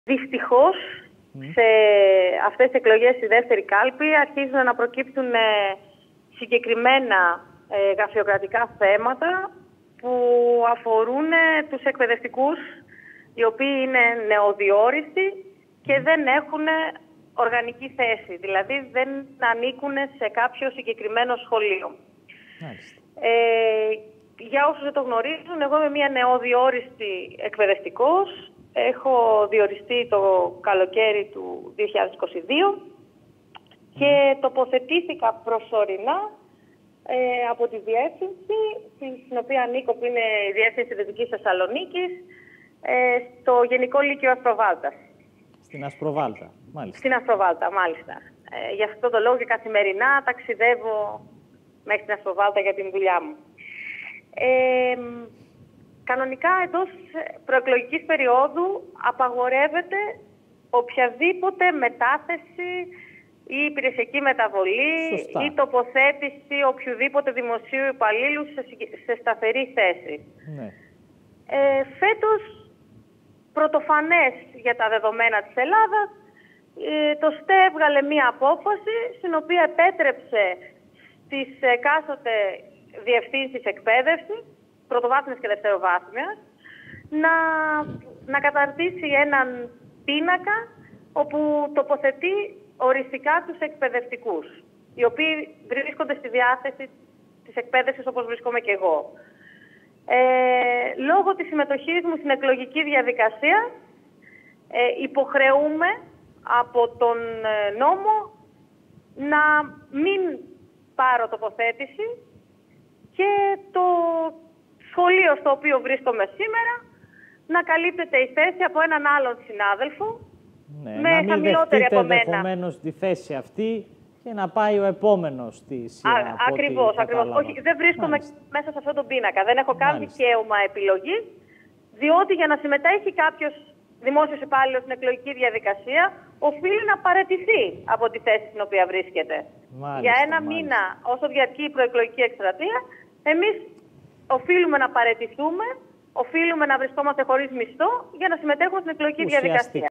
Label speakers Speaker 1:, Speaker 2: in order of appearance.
Speaker 1: Δυστυχώς, σε αυτές τις εκλογές στη δεύτερη κάλπη αρχίζουν να προκύπτουν συγκεκριμένα γραφειοκρατικά θέματα που αφορούν τους εκπαιδευτικούς, οι οποίοι είναι νεοδιόριστοι και δεν έχουν οργανική θέση, δηλαδή δεν ανήκουν σε κάποιο συγκεκριμένο σχολείο. Για όσους δεν το γνωρίζουν, εγώ είμαι μια νεοδιόριστη εκπαιδευτικός. Έχω διοριστεί το καλοκαίρι του 2022 και τοποθετήθηκα προσωρινά από τη διεύθυνση, στην οποία ανήκω, που είναι η Διεύθυνση Δυτικής Θεσσαλονίκης, στο Γενικό Λύκειο Ασπροβάλτας.
Speaker 2: Στην Ασπροβάλτα, μάλιστα.
Speaker 1: Στην Ασπροβάλτα, μάλιστα. Γι' αυτό το λόγο και καθημερινά ταξιδεύω μέχρι την Ασπροβάλτα για την δουλειά μου. Κανονικά εντός προεκλογικής περίοδου απαγορεύεται οποιαδήποτε μετάθεση ή υπηρεσιακή μεταβολή ή τοποθέτηση οποιοδήποτε δημοσίου υπαλλήλου σε σταθερή θέση.
Speaker 2: Ναι.
Speaker 1: Φέτος, πρωτοφανές για τα δεδομένα της Ελλάδας, το ΣΤΕ έβγαλε μία απόφαση στην οποία επέτρεψε στις εκάστοτε διευθύνσεις εκπαίδευση, πρωτοβάθμιας και δευτεροβάθμιας, να καταρτήσει έναν πίνακα όπου τοποθετεί οριστικά τους εκπαιδευτικούς, οι οποίοι βρίσκονται στη διάθεση της εκπαίδευσης όπως βρίσκομαι και εγώ. Λόγω της συμμετοχής μου στην εκλογική διαδικασία υποχρεούμε από τον νόμο να μην πάρω τοποθέτηση και το σχολείο στο οποίο βρίσκομαι σήμερα να καλύπτεται η θέση από έναν άλλον συνάδελφο, με χαμηλότερη από μένα.
Speaker 2: Ενδεχομένως τη θέση αυτή και να πάει ο επόμενος στη σειρά.
Speaker 1: Ακριβώς. Όχι, δεν βρίσκομαι μέσα σε αυτόν τον πίνακα. Δεν έχω κάνει δικαίωμα επιλογής, διότι για να συμμετέχει κάποιος δημόσιος υπάλληλος στην εκλογική διαδικασία, οφείλει να παραιτηθεί από τη θέση στην οποία βρίσκεται. Για ένα μήνα, όσο διαρκεί η προεκλογική εκστρατεία, εμείς οφείλουμε να παραιτηθούμε, οφείλουμε να βρισκόμαστε χωρίς μισθό για να συμμετέχουμε στην εκλογική διαδικασία.